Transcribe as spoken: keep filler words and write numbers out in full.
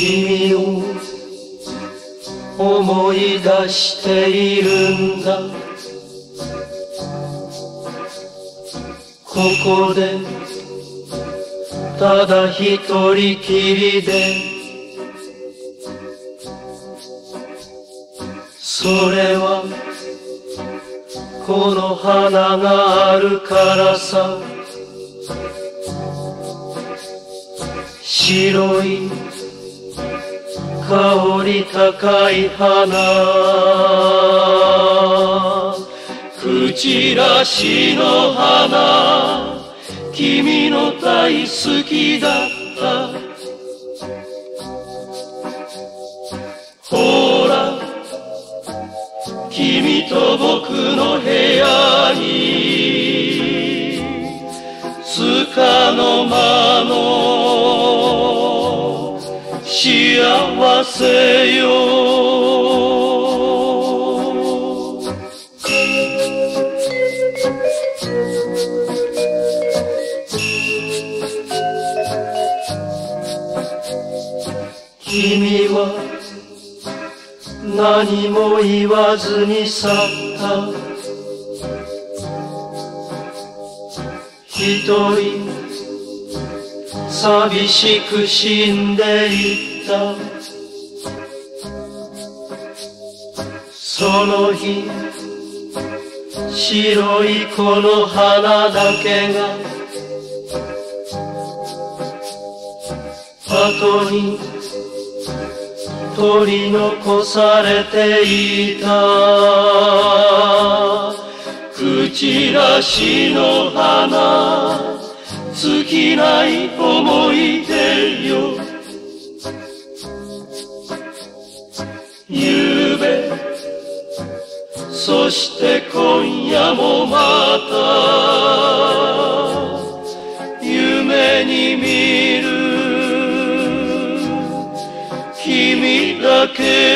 君を思い出しているんだ。ここでただ一人きりで、それはこの花があるからさ。白い香り高い花、くちらしの花、君の大好きだった。ほら君と僕の部屋につかの間の幸せよ。君は何も言わずに去った。一人寂しく死んでいった。その日白いこの花だけが後に取り残されていた。くちらしの花、尽きない思い出よ。ゆうべそして今夜もまた夢に見る君だけ